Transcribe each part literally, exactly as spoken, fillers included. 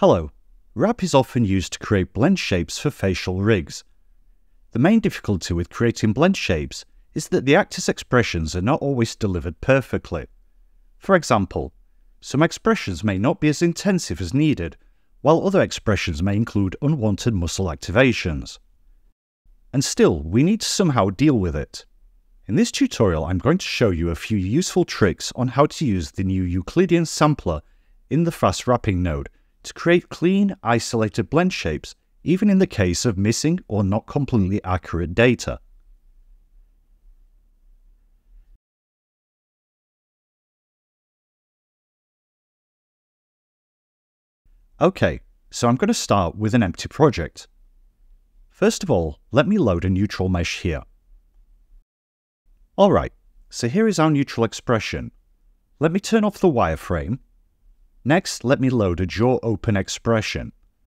Hello. Wrap is often used to create blend shapes for facial rigs. The main difficulty with creating blend shapes is that the actor's expressions are not always delivered perfectly. For example, some expressions may not be as intensive as needed, while other expressions may include unwanted muscle activations. And still, we need to somehow deal with it. In this tutorial, I'm going to show you a few useful tricks on how to use the new Euclidean sampler in the FastWrapping node to create clean, isolated blend shapes, even in the case of missing or not completely accurate data. Okay, so I'm going to start with an empty project. First of all, let me load a neutral mesh here. Alright, so here is our neutral expression. Let me turn off the wireframe. Next, let me load a JawOpen expression.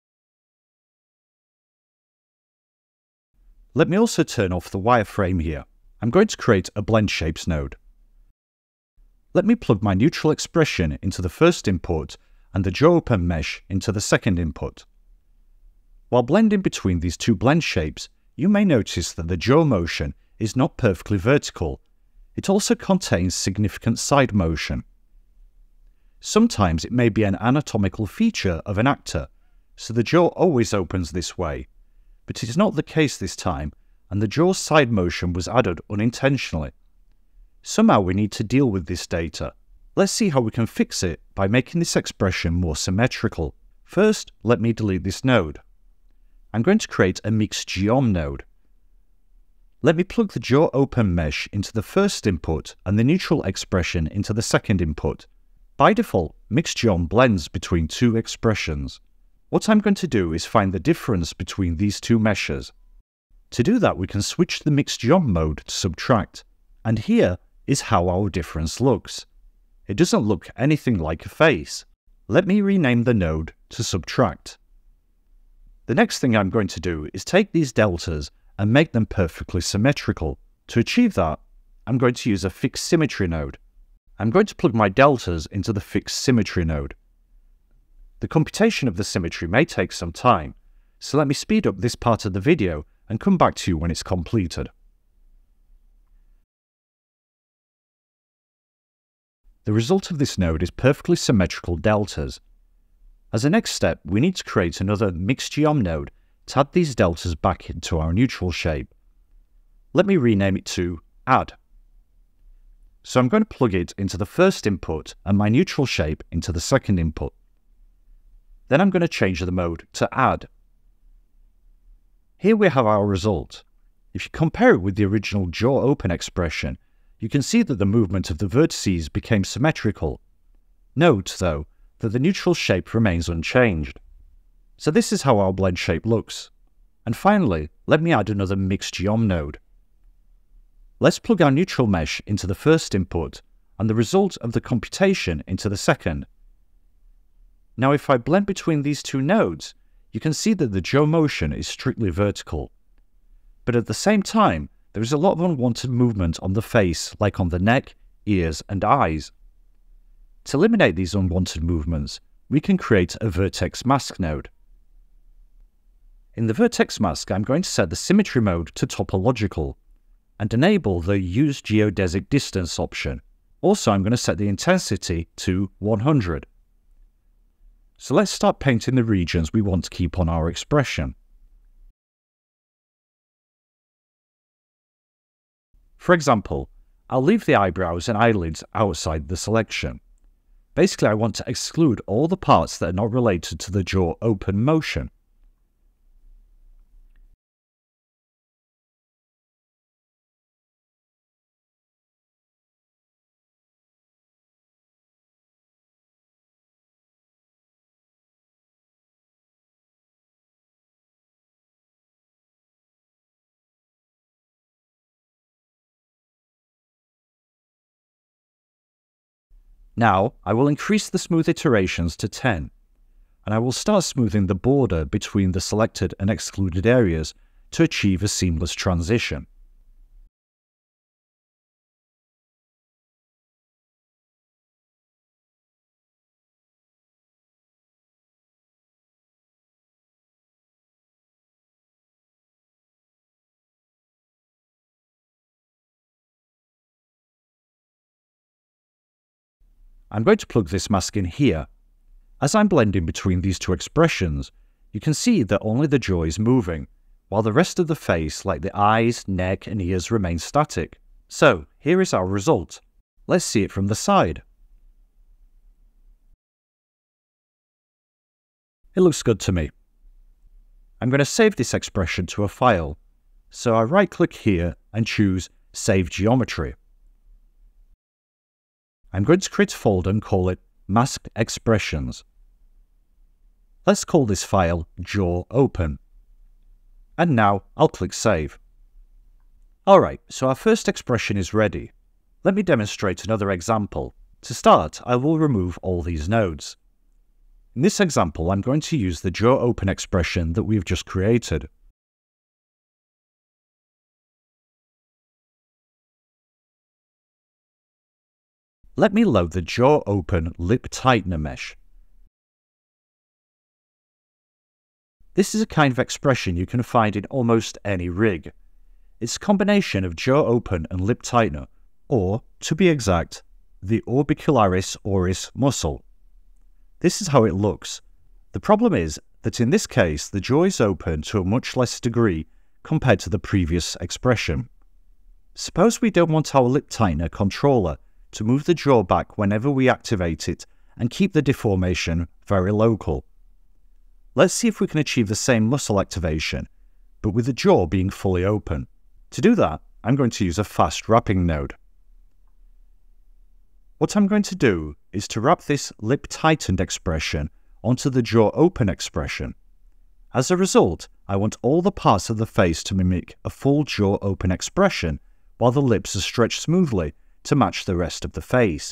Let me also turn off the wireframe here. I'm going to create a Blendshapes node. Let me plug my neutral expression into the first input and the JawOpen mesh into the second input. While blending between these two blend shapes, you may notice that the jaw motion is not perfectly vertical. It also contains significant side motion. Sometimes it may be an anatomical feature of an actor, so the jaw always opens this way, but it is not the case this time, and the jaw's side motion was added unintentionally. Somehow we need to deal with this data. Let's see how we can fix it by making this expression more symmetrical. First, let me delete this node. I'm going to create a mixed geom node. Let me plug the JawOpen mesh into the first input and the neutral expression into the second input. By default, mixed geom blends between two expressions. What I'm going to do is find the difference between these two meshes. To do that, we can switch the mixed geom mode to subtract. And here is how our difference looks. It doesn't look anything like a face. Let me rename the node to subtract. The next thing I'm going to do is take these deltas and make them perfectly symmetrical. To achieve that, I'm going to use a fixed symmetry node. I'm going to plug my deltas into the fixed symmetry node. The computation of the symmetry may take some time, so let me speed up this part of the video and come back to you when it's completed. The result of this node is perfectly symmetrical deltas. As a next step, we need to create another mixed geom node to add these deltas back into our neutral shape. Let me rename it to Add. So I'm going to plug it into the first input and my neutral shape into the second input. Then I'm going to change the mode to Add. Here we have our result. If you compare it with the original JawOpen expression, you can see that the movement of the vertices became symmetrical. Note, though, that the neutral shape remains unchanged. So this is how our blend shape looks. And finally, let me add another mixed geom node. Let's plug our neutral mesh into the first input and the result of the computation into the second. Now if I blend between these two nodes, you can see that the jaw motion is strictly vertical. But at the same time, there is a lot of unwanted movement on the face, like on the neck, ears, and eyes. To eliminate these unwanted movements, we can create a vertex mask node. In the vertex mask, I'm going to set the symmetry mode to topological and enable the Use Geodesic Distance option. Also, I'm going to set the intensity to one hundred. So let's start painting the regions we want to keep on our expression. For example, I'll leave the eyebrows and eyelids outside the selection. Basically, I want to exclude all the parts that are not related to the JawOpen motion. Now, I will increase the smooth iterations to ten, and I will start smoothing the border between the selected and excluded areas to achieve a seamless transition. I'm going to plug this mask in here. As I'm blending between these two expressions, you can see that only the jaw is moving, while the rest of the face, like the eyes, neck and ears, remain static. So here is our result. Let's see it from the side. It looks good to me. I'm going to save this expression to a file, so I right-click here and choose Save Geometry. I'm going to create a folder and call it Masked Expressions. Let's call this file JawOpen. And now I'll click Save. Alright, so our first expression is ready. Let me demonstrate another example. To start, I will remove all these nodes. In this example, I'm going to use the JawOpen expression that we've just created. Let me load the JawOpen-LipTightener mesh. This is a kind of expression you can find in almost any rig. It's a combination of JawOpen and LipTightener, or, to be exact, the orbicularis oris muscle. This is how it looks. The problem is that in this case, the jaw is open to a much less degree compared to the previous expression. Suppose we don't want our LipTightener controller to move the jaw back whenever we activate it and keep the deformation very local. Let's see if we can achieve the same muscle activation, but with the jaw being fully open. To do that, I'm going to use a FastWrapping node. What I'm going to do is to wrap this lip-tightened expression onto the JawOpen expression. As a result, I want all the parts of the face to mimic a full JawOpen expression, while the lips are stretched smoothly to match the rest of the face.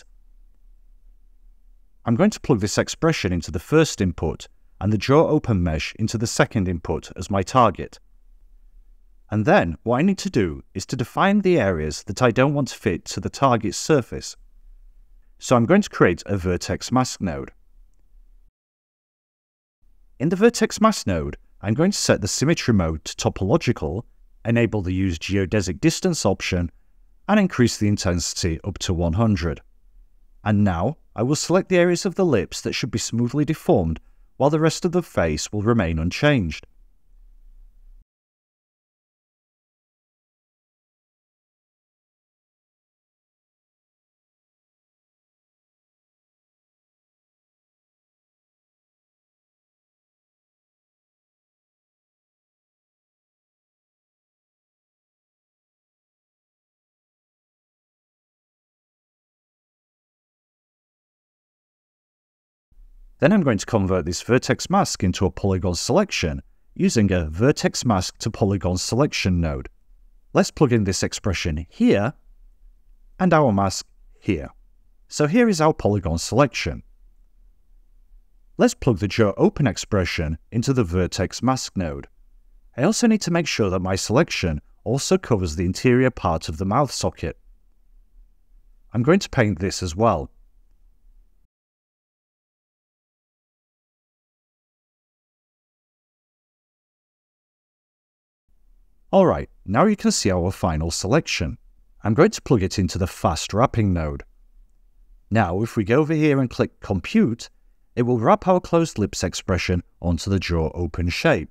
I'm going to plug this expression into the first input and the JawOpen mesh into the second input as my target. And then what I need to do is to define the areas that I don't want to fit to the target surface. So I'm going to create a vertex mask node. In the vertex mask node, I'm going to set the symmetry mode to topological, enable the use geodesic distance option, and increase the intensity up to one hundred. And now I will select the areas of the lips that should be smoothly deformed, while the rest of the face will remain unchanged. Then I'm going to convert this vertex mask into a polygon selection using a vertex mask to polygon selection node. Let's plug in this expression here and our mask here. So here is our polygon selection. Let's plug the JawOpen expression into the vertex mask node. I also need to make sure that my selection also covers the interior part of the mouth socket. I'm going to paint this as well. Alright, now you can see our final selection. I'm going to plug it into the FastWrapping node. Now if we go over here and click Compute, it will wrap our closed lips expression onto the JawOpen shape.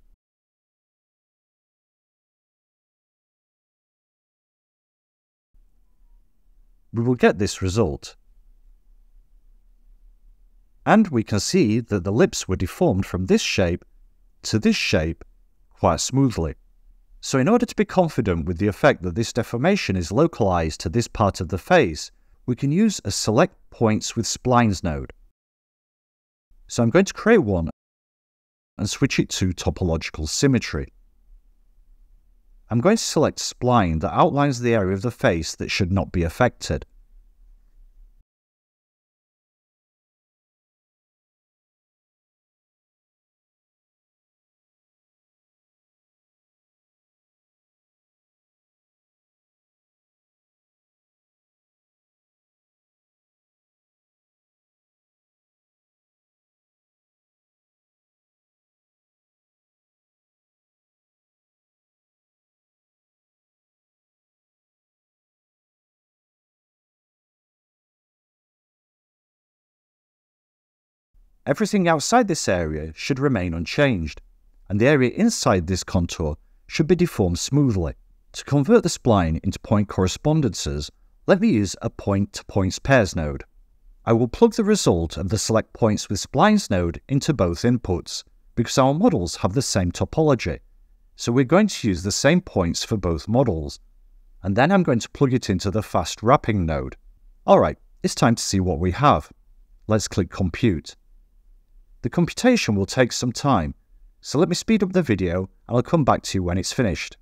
We will get this result. And we can see that the lips were deformed from this shape to this shape quite smoothly. So in order to be confident with the effect that this deformation is localized to this part of the face, we can use a SelectPointsWithSplines node. So I'm going to create one and switch it to topological symmetry. I'm going to select spline that outlines the area of the face that should not be affected. everything outside this area should remain unchanged, and the area inside this contour should be deformed smoothly. To convert the spline into point correspondences, let me use a point-to-points pairs node. I will plug the result of the SelectPointsWithSplines node into both inputs, because our models have the same topology, so we're going to use the same points for both models. And then I'm going to plug it into the FastWrapping node. Alright, it's time to see what we have. Let's click Compute. The computation will take some time, so let me speed up the video and I'll come back to you when it's finished.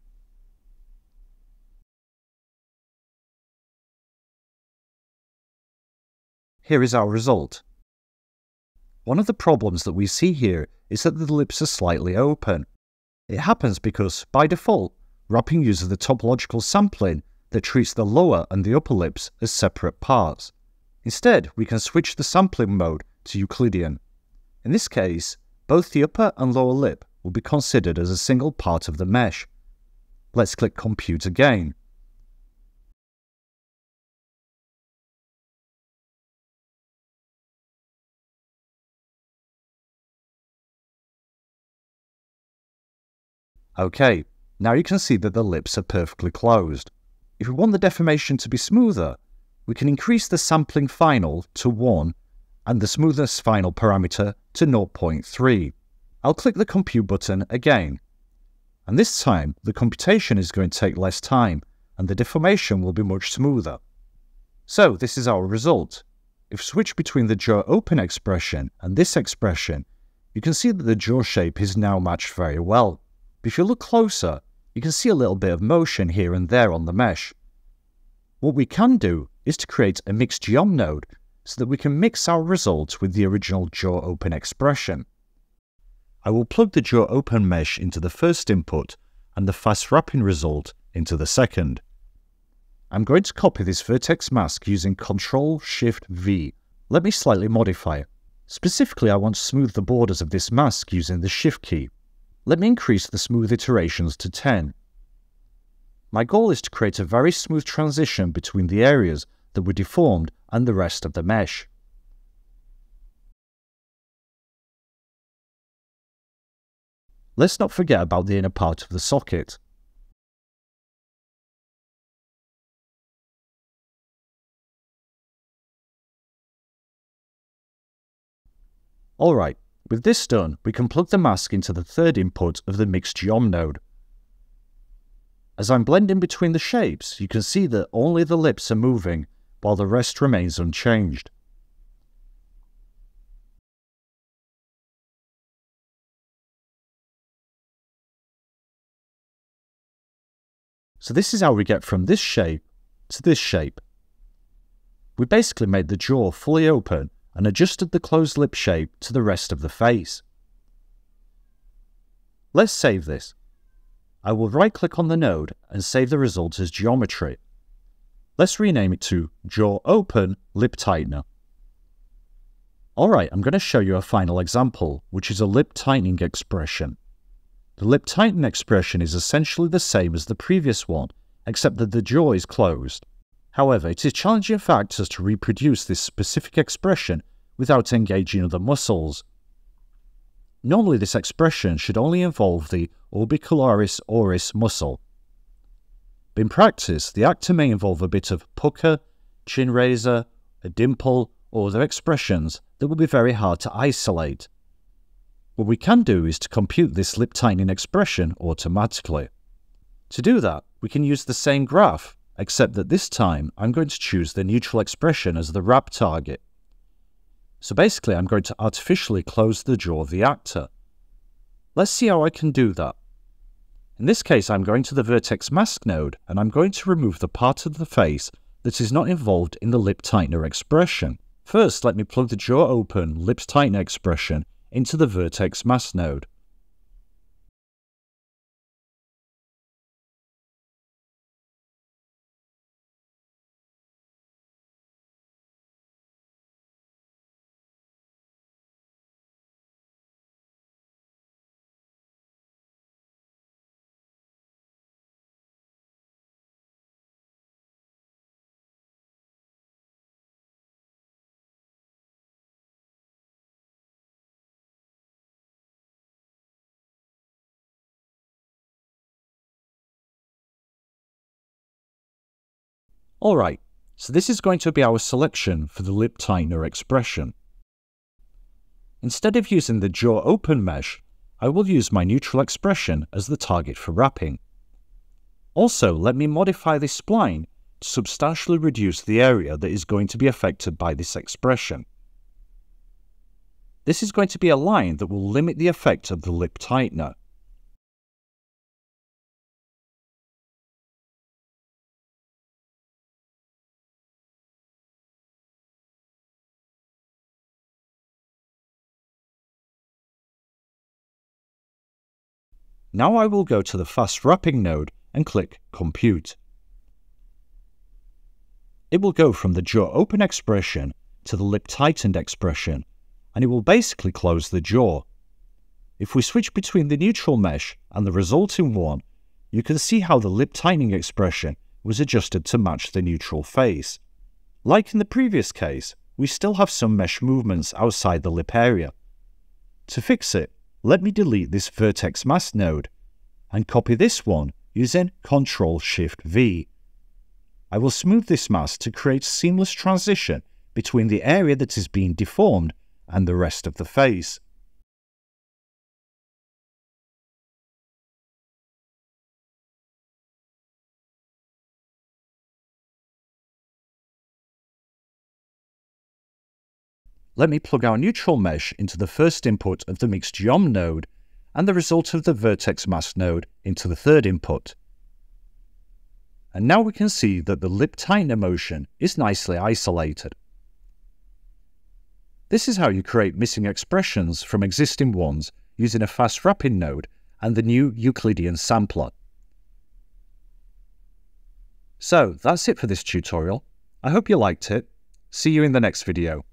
Here is our result. One of the problems that we see here is that the lips are slightly open. It happens because, by default, wrapping uses the topological sampling that treats the lower and the upper lips as separate parts. Instead, we can switch the sampling mode to Euclidean. In this case, both the upper and lower lip will be considered as a single part of the mesh. Let's click Compute again. Okay, now you can see that the lips are perfectly closed. If we want the deformation to be smoother, we can increase the sampling final to one and the smoothness final parameter to zero point three. I'll click the Compute button again. And this time, the computation is going to take less time and the deformation will be much smoother. So this is our result. If we switch between the JawOpen expression and this expression, you can see that the jaw shape is now matched very well. But if you look closer, you can see a little bit of motion here and there on the mesh. What we can do is to create a mixed geom node so that we can mix our result with the original JawOpen expression. I will plug the JawOpen mesh into the first input and the FastWrapping result into the second. I'm going to copy this vertex mask using control shift V. Let me slightly modify it. Specifically, I want to smooth the borders of this mask using the Shift key. Let me increase the smooth iterations to ten. My goal is to create a very smooth transition between the areas that were deformed and the rest of the mesh. Let's not forget about the inner part of the socket. Alright, with this done, we can plug the mask into the third input of the mixed geom node. As I'm blending between the shapes, you can see that only the lips are moving, while the rest remains unchanged. So this is how we get from this shape to this shape. We basically made the jaw fully open and adjusted the closed lip shape to the rest of the face. Let's save this. I will right-click on the node and save the result as geometry. Let's rename it to JawOpen-LipTightener. Alright, I'm going to show you a final example, which is a lip tightening expression. The lip tightening expression is essentially the same as the previous one, except that the jaw is closed. However, it is challenging for actors to reproduce this specific expression without engaging other muscles. Normally this expression should only involve the orbicularis oris muscle. But in practice, the actor may involve a bit of pucker, chin raiser, a dimple, or other expressions that will be very hard to isolate. What we can do is to compute this lip tightening expression automatically. To do that, we can use the same graph, except that this time I'm going to choose the neutral expression as the wrap target. So basically I'm going to artificially close the jaw of the actor. Let's see how I can do that. In this case I'm going to the vertex mask node and I'm going to remove the part of the face that is not involved in the lip tightener expression. First, let me plug the JawOpen-LipTightener expression into the vertex mask node. Alright, so this is going to be our selection for the LipTightener expression. Instead of using the JawOpen mesh, I will use my neutral expression as the target for wrapping. Also, let me modify this spline to substantially reduce the area that is going to be affected by this expression. This is going to be a line that will limit the effect of the LipTightener. Now I will go to the FastWrapping node and click Compute. It will go from the JawOpen expression to the LipTightened expression, and it will basically close the jaw. If we switch between the neutral mesh and the resulting one, you can see how the lip tightening expression was adjusted to match the neutral face. Like in the previous case, we still have some mesh movements outside the lip area. To fix it, let me delete this vertex mask node and copy this one using control shift V. I will smooth this mask to create seamless transition between the area that is being deformed and the rest of the face. Let me plug our neutral mesh into the first input of the mixed geom node and the result of the vertex mask node into the third input. And now we can see that the LipTightener motion is nicely isolated. This is how you create missing expressions from existing ones using a FastWrapping node and the new Euclidean sampler. So that's it for this tutorial. I hope you liked it. See you in the next video.